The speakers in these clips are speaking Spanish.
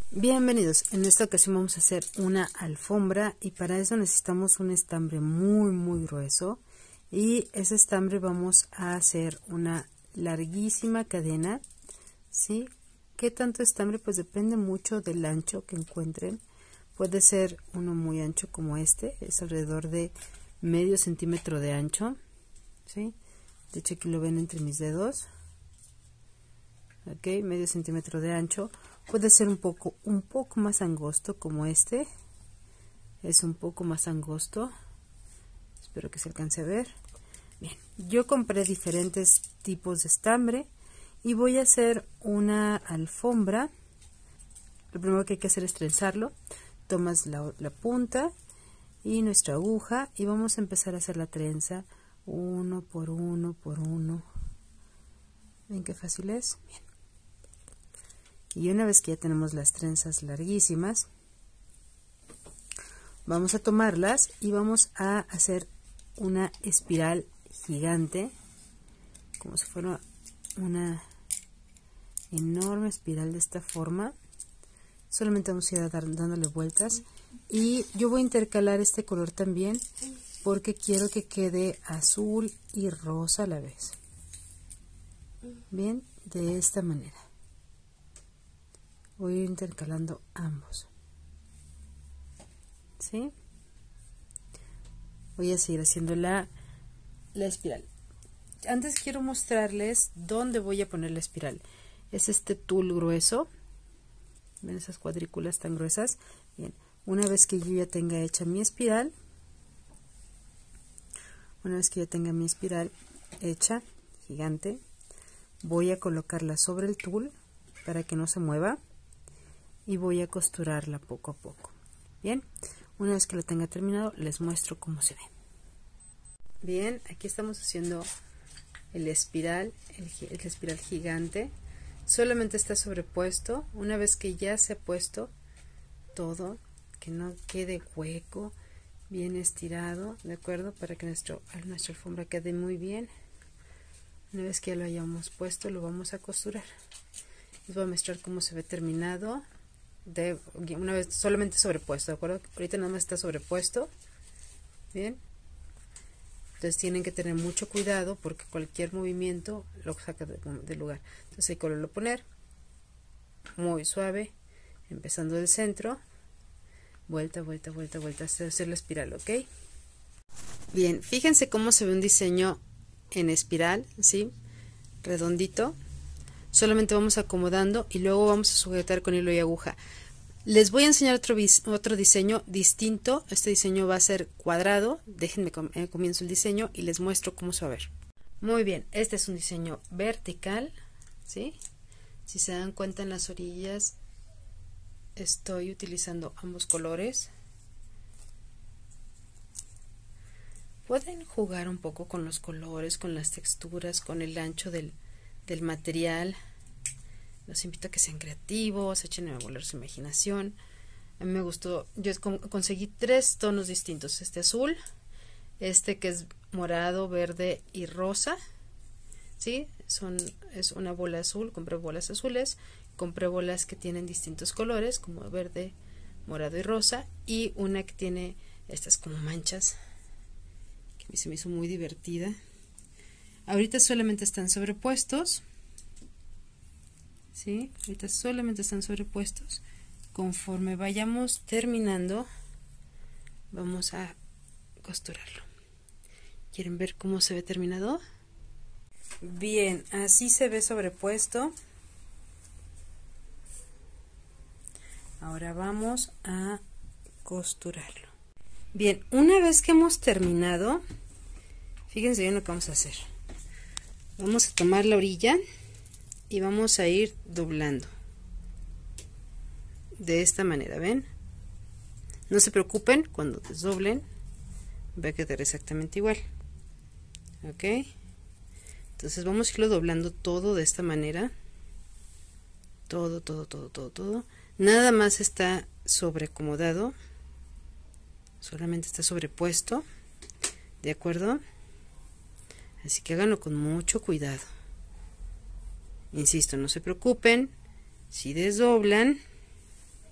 Bienvenidos, en esta ocasión vamos a hacer una alfombra y para eso necesitamos un estambre muy grueso y ese estambre vamos a hacer una larguísima cadena, ¿sí? ¿Qué tanto estambre? Pues depende mucho del ancho que encuentren. Puede ser uno muy ancho como este, es alrededor de medio centímetro de ancho, ¿sí? De hecho aquí lo ven entre mis dedos, ok, medio centímetro de ancho. Puede ser un poco más angosto como este, es un poco más angosto, espero que se alcance a ver. Bien, yo compré diferentes tipos de estambre y voy a hacer una alfombra. Lo primero que hay que hacer es trenzarlo. Tomas la punta y nuestra aguja y vamos a empezar a hacer la trenza uno por uno por uno. ¿Ven qué fácil es? Bien. Y una vez que ya tenemos las trenzas larguísimas, vamos a tomarlas y vamos a hacer una espiral gigante, como si fuera una enorme espiral de esta forma. Solamente vamos a ir dándole vueltas y yo voy a intercalar este color también porque quiero que quede azul y rosa a la vez. Bien, de esta manera voy a ir intercalando ambos, ¿sí? Voy a seguir haciendo la espiral. Antes quiero mostrarles dónde voy a poner la espiral. Es este tul grueso. ¿Ven esas cuadrículas tan gruesas? Bien, una vez que yo ya tenga hecha mi espiral, hecha, gigante, voy a colocarla sobre el tul para que no se mueva y voy a costurarla poco a poco. Bien, una vez que lo tenga terminado, les muestro cómo se ve. Bien, aquí estamos haciendo el espiral gigante. Solamente está sobrepuesto. Una vez que ya se ha puesto todo, que no quede hueco, bien estirado, ¿de acuerdo? Para que nuestra alfombra quede muy bien. Una vez que ya lo hayamos puesto, lo vamos a costurar. Les voy a mostrar cómo se ve terminado. Una vez solamente sobrepuesto, ¿de acuerdo? Ahorita nada más está sobrepuesto. Bien. Entonces tienen que tener mucho cuidado porque cualquier movimiento lo saca del lugar. Entonces hay que volverlo a poner muy suave, empezando del centro, vuelta, hasta hacer la espiral, ¿ok? Bien, fíjense cómo se ve un diseño en espiral, ¿sí? Redondito. Solamente vamos acomodando y luego vamos a sujetar con hilo y aguja. Les voy a enseñar otro diseño distinto. Este diseño va a ser cuadrado. Déjenme comienzo el diseño y les muestro cómo se va a ver. Muy bien, este es un diseño vertical, ¿sí? Si se dan cuenta, en las orillas estoy utilizando ambos colores. Pueden jugar un poco con los colores, con las texturas, con el ancho del material. Los invito a que sean creativos, echen a volar su imaginación. A mí me gustó, yo conseguí 3 tonos distintos, este azul, este que es morado, verde y rosa, ¿sí? Es una bola azul, compré bolas azules, compré bolas que tienen distintos colores, como verde, morado y rosa, y una que tiene estas como manchas, que a mí se me hizo muy divertida. Ahorita solamente están sobrepuestos. ¿Sí? Ahorita solamente están sobrepuestos. Conforme vayamos terminando, vamos a costurarlo. ¿Quieren ver cómo se ve terminado? Bien, así se ve sobrepuesto. Ahora vamos a costurarlo. Bien, una vez que hemos terminado, fíjense bien lo que vamos a hacer. Vamos a tomar la orilla y vamos a ir doblando de esta manera, ¿ven? No se preocupen, cuando desdoblen va a quedar exactamente igual, ¿ok? Entonces vamos a irlo doblando todo de esta manera, todo, nada más está sobreacomodado, solamente está sobrepuesto, ¿de acuerdo? Así que háganlo con mucho cuidado. Insisto, no se preocupen, si desdoblan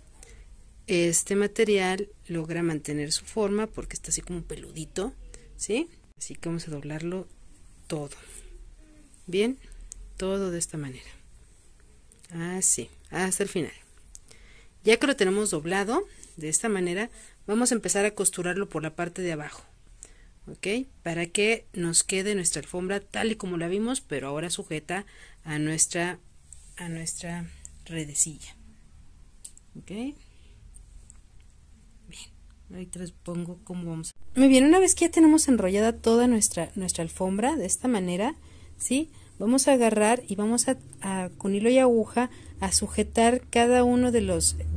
este material logra mantener su forma porque está así como peludito, ¿sí? Así que vamos a doblarlo todo. Bien, todo de esta manera. Así, hasta el final. Ya que lo tenemos doblado de esta manera, vamos a empezar a costurarlo por la parte de abajo. ¿Ok? Para que nos quede nuestra alfombra tal y como la vimos, pero ahora sujeta a nuestra redecilla. ¿Ok? Bien, ahorita les pongo cómo vamos. Muy bien, una vez que ya tenemos enrollada toda nuestra alfombra de esta manera, ¿sí? Vamos a agarrar y vamos a con hilo y aguja a sujetar cada uno de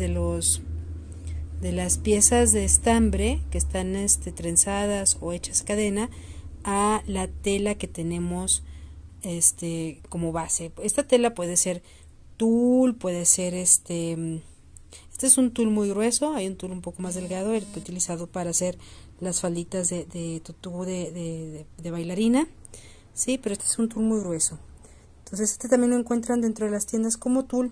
las piezas de estambre que están trenzadas o hechas cadena a la tela que tenemos como base. Esta tela puede ser tul, puede ser este es un tul muy grueso, hay un tul un poco más delgado, el que he utilizado para hacer las falditas de tutú de bailarina, sí, pero este es un tul muy grueso. Entonces este también lo encuentran dentro de las tiendas como tul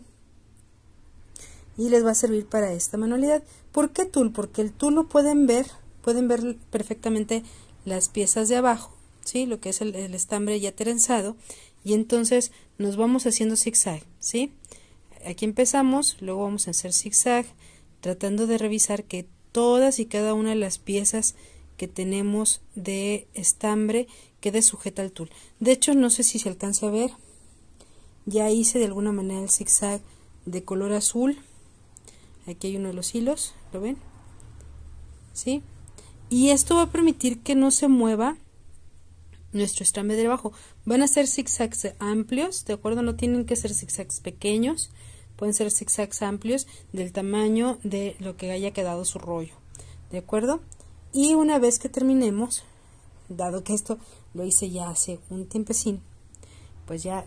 y les va a servir para esta manualidad. ¿Por qué tul? Porque el tul lo pueden ver perfectamente las piezas de abajo, ¿sí? Lo que es el estambre ya trenzado, y entonces nos vamos haciendo zigzag, ¿sí? Aquí empezamos, luego vamos a hacer zigzag, tratando de revisar que todas y cada una de las piezas que tenemos de estambre quede sujeta al tul. De hecho, no sé si se alcanza a ver, ya hice de alguna manera el zigzag de color azul. Aquí hay uno de los hilos, ¿lo ven? ¿Sí? Y esto va a permitir que no se mueva nuestro estambre de abajo. Van a ser zigzags amplios, ¿de acuerdo? No tienen que ser zigzags pequeños, pueden ser zigzags amplios del tamaño de lo que haya quedado su rollo, ¿de acuerdo? Y una vez que terminemos, dado que esto lo hice ya hace un tiempecín, pues ya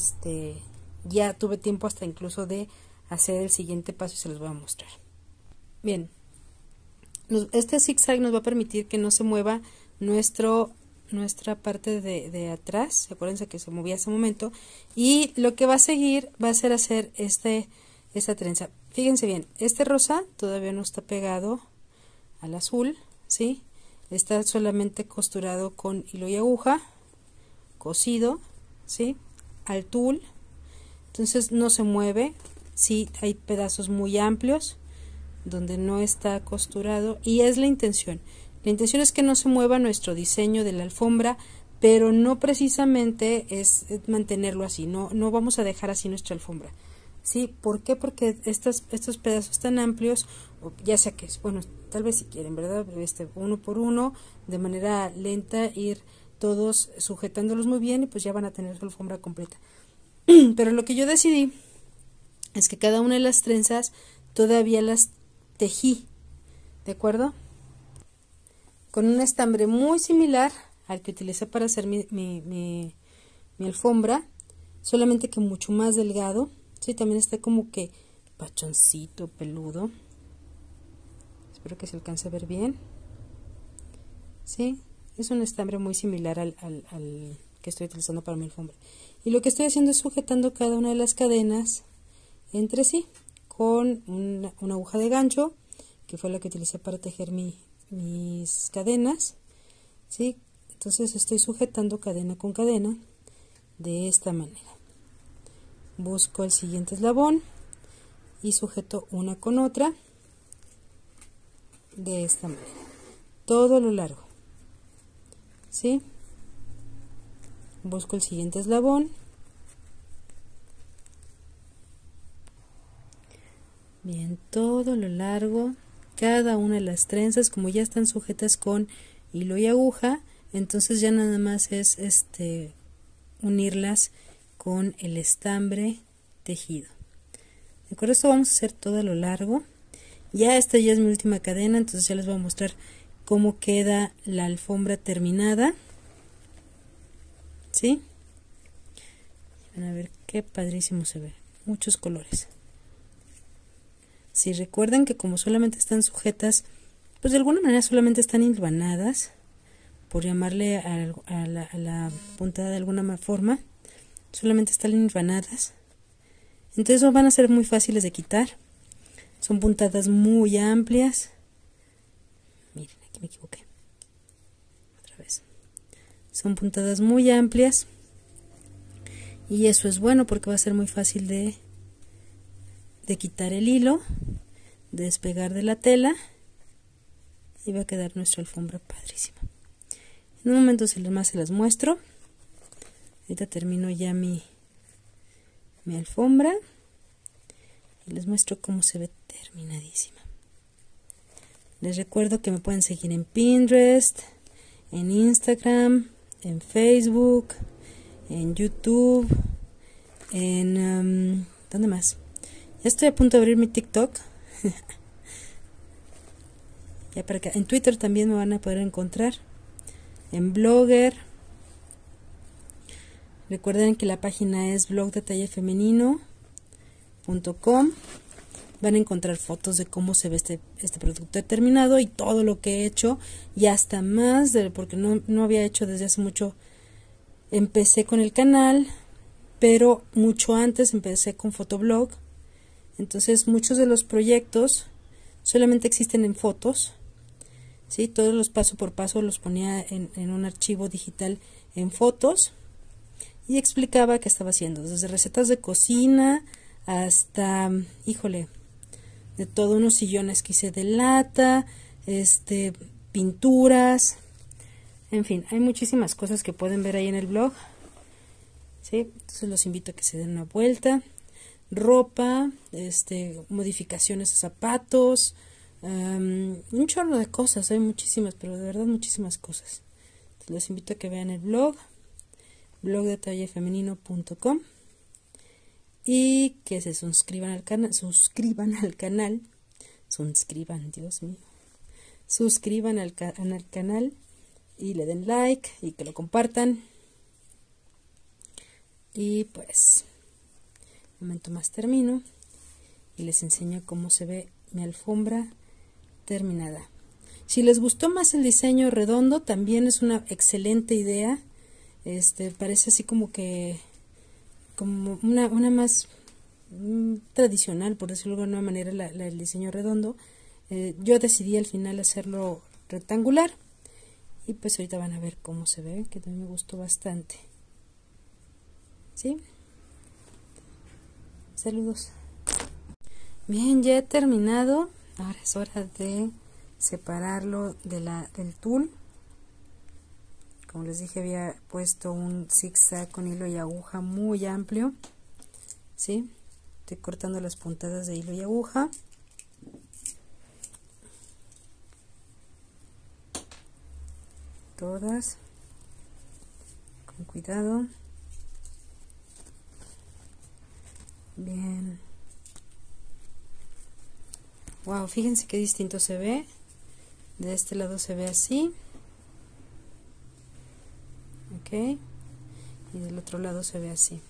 tuve tiempo hasta incluso de hacer el siguiente paso y se los voy a mostrar. Bien, este zigzag nos va a permitir que no se mueva nuestra parte de atrás. Acuérdense que se movía hace un momento, y lo que va a seguir va a ser hacer esta trenza. Fíjense bien, este rosa todavía no está pegado al azul, ¿sí? Está solamente costurado con hilo y aguja, cosido, ¿sí? Al tul, entonces no se mueve. Sí, hay pedazos muy amplios donde no está costurado, y es la intención. La intención es que no se mueva nuestro diseño de la alfombra, pero no precisamente es mantenerlo así. No vamos a dejar así nuestra alfombra. ¿Sí? ¿Por qué? Porque estos pedazos tan amplios, ya sea que, bueno, tal vez si quieren, ¿verdad? Uno por uno, de manera lenta, ir todos sujetándolos muy bien, y pues ya van a tener su alfombra completa. Pero lo que yo decidí es que cada una de las trenzas todavía las tejí, ¿de acuerdo? Con un estambre muy similar al que utilicé para hacer mi alfombra, solamente que mucho más delgado, ¿sí? También está como que pachoncito, peludo. Espero que se alcance a ver bien, ¿sí? Es un estambre muy similar al que estoy utilizando para mi alfombra. Y lo que estoy haciendo es sujetando cada una de las cadenas entre sí con una aguja de gancho, que fue la que utilicé para tejer mis cadenas, ¿sí? Entonces estoy sujetando cadena con cadena de esta manera. Busco el siguiente eslabón y sujeto una con otra de esta manera, todo lo largo, ¿sí? Busco el siguiente eslabón, bien, todo lo largo, cada una de las trenzas. Como ya están sujetas con hilo y aguja, entonces ya nada más es unirlas con el estambre tejido. De acuerdo, esto vamos a hacer todo a lo largo. Ya esta ya es mi última cadena, entonces ya les voy a mostrar cómo queda la alfombra terminada, ¿sí? Van a ver qué padrísimo se ve, muchos colores. Si recuerdan que como solamente están sujetas, pues de alguna manera solamente están hilvanadas, por llamarle a la puntada de alguna forma, solamente están hilvanadas, entonces van a ser muy fáciles de quitar. Son puntadas muy amplias. Miren, aquí me equivoqué. Otra vez. Son puntadas muy amplias. Y eso es bueno porque va a ser muy fácil de quitar el hilo, de despegar de la tela. Y va a quedar nuestra alfombra padrísima. En un momento se las muestro. Ahorita termino ya mi alfombra. Y les muestro cómo se ve terminadísima. Les recuerdo que me pueden seguir en Pinterest, en Instagram, en Facebook, en YouTube, en... ¿dónde más? Ya estoy a punto de abrir mi TikTok. Ya para acá. En Twitter también me van a poder encontrar. En Blogger. Recuerden que la página es blogdetallefemenino.com. Van a encontrar fotos de cómo se ve este producto terminado y todo lo que he hecho y hasta más, porque no había hecho desde hace mucho. Empecé con el canal, pero mucho antes empecé con Fotoblog. Entonces muchos de los proyectos solamente existen en fotos, ¿sí? Todos los paso por paso los ponía en un archivo digital en fotos y explicaba qué estaba haciendo, desde recetas de cocina hasta, híjole, de todo, unos sillones que hice de lata, pinturas, en fin, hay muchísimas cosas que pueden ver ahí en el blog, ¿sí? Entonces los invito a que se den una vuelta. Ropa, modificaciones a zapatos, un chorro de cosas, hay muchísimas, pero de verdad muchísimas cosas. Entonces, los invito a que vean el blog, blogdetallefemenino.com, y que se suscriban al canal, Dios mío, suscriban al canal y le den like y que lo compartan. Y pues un momento más termino y les enseño cómo se ve mi alfombra terminada. Si les gustó más el diseño redondo, también es una excelente idea. Parece así como una más tradicional, por decirlo de alguna manera, el diseño redondo. Yo decidí al final hacerlo rectangular y pues ahorita van a ver cómo se ve, que también me gustó bastante. ¿Sí? Saludos. Bien, ya he terminado. Ahora es hora de separarlo del tul. Como les dije, había puesto un zigzag con hilo y aguja muy amplio. ¿Sí? Estoy cortando las puntadas de hilo y aguja. Todas. Con cuidado. Bien. Wow, fíjense qué distinto se ve. De este lado se ve así. Ok. Y del otro lado se ve así.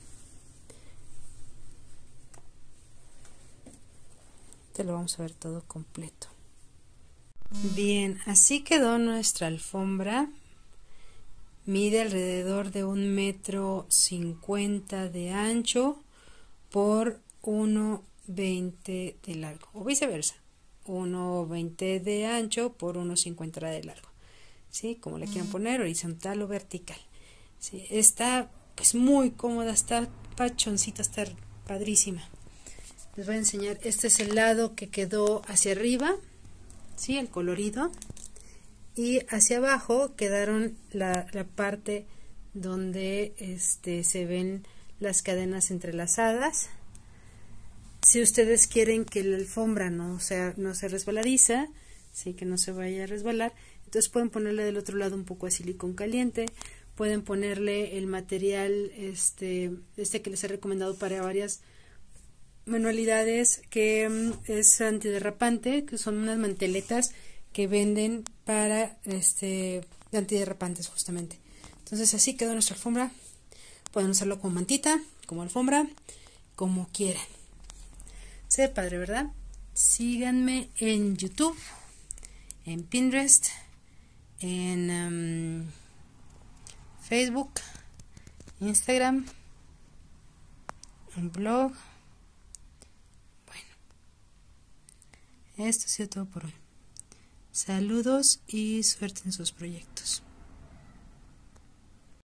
Te lo vamos a ver todo completo. Bien, así quedó nuestra alfombra. Mide alrededor de 1,50 m de ancho por 1,20 de largo, o viceversa, 1,20 de ancho por 1,50 de largo, ¿sí? Como le quieran poner, horizontal o vertical, ¿sí? Está pues muy cómoda, está pachoncita, está padrísima. Les voy a enseñar, este es el lado que quedó hacia arriba, ¿sí? El colorido, y hacia abajo quedaron la parte donde se ven las cadenas entrelazadas. Si ustedes quieren que la alfombra no se resbaladiza, sí, que no se vaya a resbalar, entonces pueden ponerle del otro lado un poco de silicón caliente, pueden ponerle el material que les he recomendado para varias manualidades, que es antiderrapante, que son unas manteletas que venden para antiderrapantes justamente. Entonces así quedó nuestra alfombra. Pueden usarlo como mantita, como alfombra, como quieran. Se ve padre, ¿verdad? Síganme en YouTube, en Pinterest, en Facebook, Instagram, en blog. Bueno, Esto ha sido todo por hoy. Saludos y suerte en sus proyectos.